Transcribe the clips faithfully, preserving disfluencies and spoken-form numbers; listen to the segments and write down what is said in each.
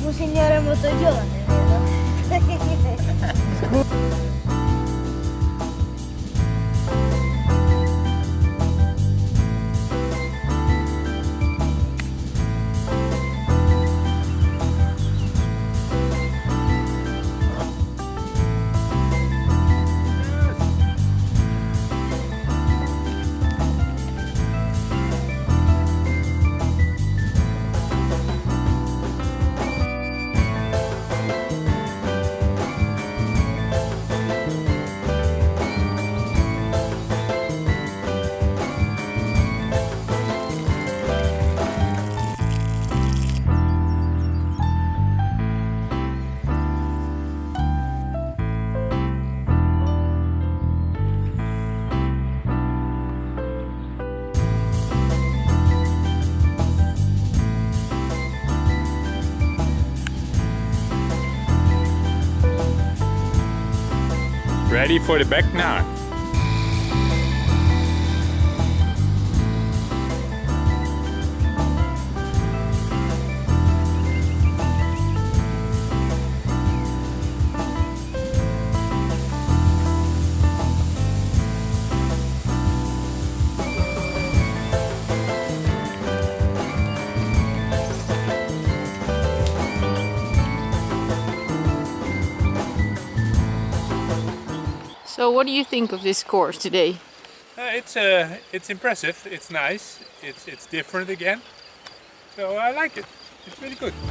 un signore molto giovane, vero? Ready for the back nine. So what do you think of this course today? Uh, it's uh, it's impressive. It's nice. It's it's different again. So I like it. It's really good.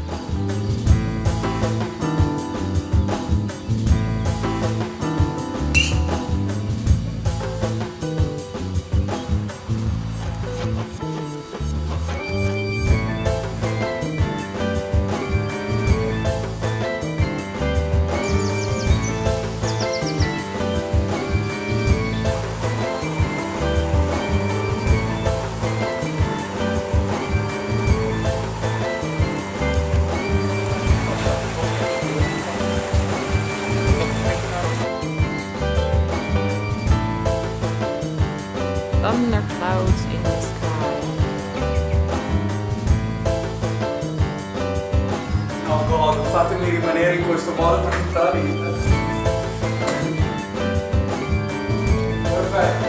Thunder clouds in the sky. No God, fatemi rimanere in questo modo per tutta la vita. Perfetto.